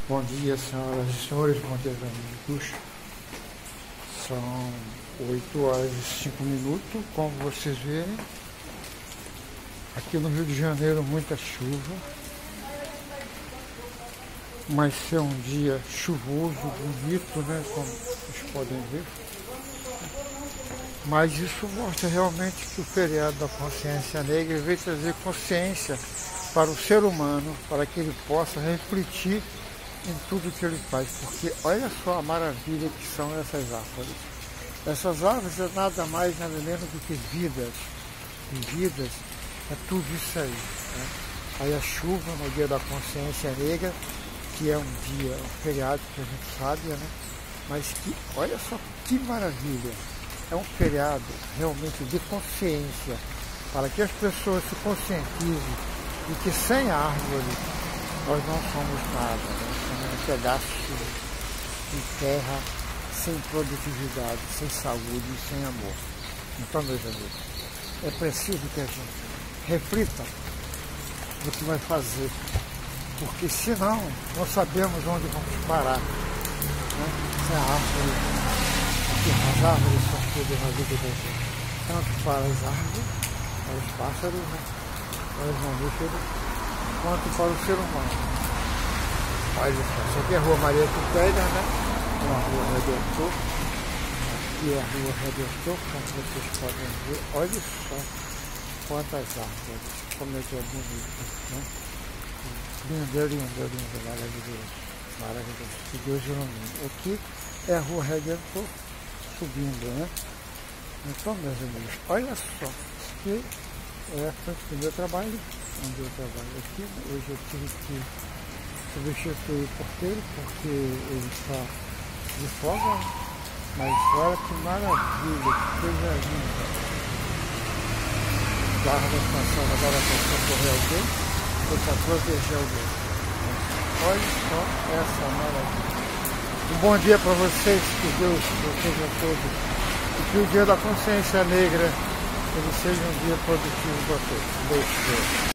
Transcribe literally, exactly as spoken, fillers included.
Bom dia, senhoras e senhores, bom dia, amigos. São oito horas e cinco minutos, como vocês veem. Aqui no Rio de Janeiro, muita chuva. Mas é um dia chuvoso, bonito, né? Como vocês podem ver. Mas isso mostra realmente que o feriado da consciência negra veio trazer consciência para o ser humano, para que ele possa refletir em tudo que ele faz, porque olha só a maravilha que são essas árvores. Essas árvores é nada mais, nada menos do que vidas. E vidas é tudo isso aí. Né? Aí a chuva no dia da consciência negra, que é um dia, um feriado que a gente sabe, né? Mas que, olha só que maravilha. É um feriado realmente de consciência, para que as pessoas se conscientizem de que sem árvore nós não somos nada, nós somos um pedaço de terra sem produtividade, sem saúde e sem amor. Então, meus amigos, é preciso que a gente reflita no que vai fazer, porque senão não sabemos onde vamos parar, né? Sem a árvore, porque as árvores são tudo na vida da gente, tanto para as árvores, para os pássaros, né? Para os mamíferos, quanto para o ser humano. Olha só, essa aqui é a Rua Maria Cupélia, né? Uma rua Redentor. Aqui é a Rua Redentor, como vocês podem ver. Olha só quantas árvores, como é que é bonito, né? Lindo, lindo, lindo, maravilhoso. Maravilhoso. Que Deus ilumine. Aqui é a Rua Redentor, subindo, né? Então, meus amigos, olha só, que é a frente do meu trabalho, onde eu trabalho aqui. Hoje eu tive que substituir o porteiro, porque ele está de folga, mas olha que maravilha, que coisa linda. O carro da estação agora está para socorrer alguém, ou para proteger alguém. Olha só essa maravilha. Um bom dia para vocês, que Deus proteja a todos, e que o dia da consciência negra ele seja um dia produtivo para todos. Beijo.